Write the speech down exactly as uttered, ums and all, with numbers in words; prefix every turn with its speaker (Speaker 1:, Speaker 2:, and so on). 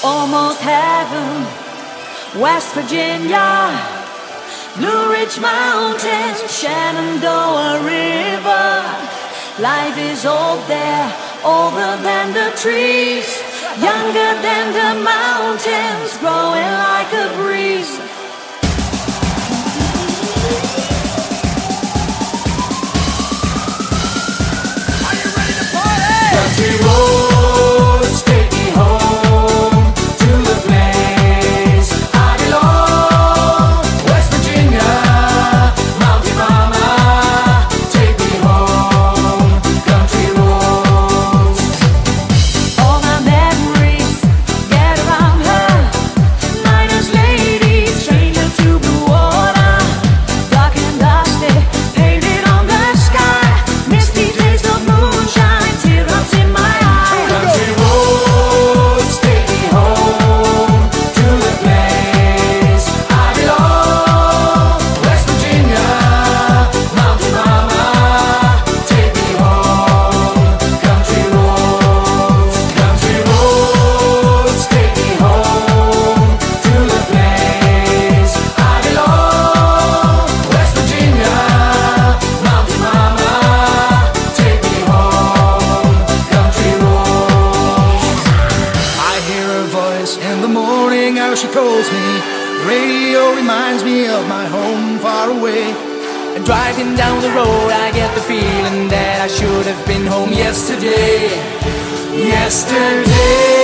Speaker 1: almost heaven. West Virginia, Blue Ridge Mountains, Shenandoah River. Life is old there, older than the trees, younger than the mountains, growing like a breeze.
Speaker 2: Are you ready to party?
Speaker 3: Country roads take me home to the place I belong. West Virginia, Mountain Mama, take me home. Country roads.
Speaker 1: All my memories get around her. Miner's lady, stranger to blue water. Dark and dusty, painted on the sky. Misty taste of moonshine, teardrops in my eyes.
Speaker 3: Country roads take me home to the place I belong. West Virginia, Mountain Mama, take me home. Country roads, country roads take me home to the place I belong. West Virginia, Mountain Mama, take me home. Country roads.
Speaker 2: I hear her voice in the morning, how she calls me. The radio reminds me of my home far away.
Speaker 3: And driving down the road, I get the feeling that I should have been home yesterday. Yesterday.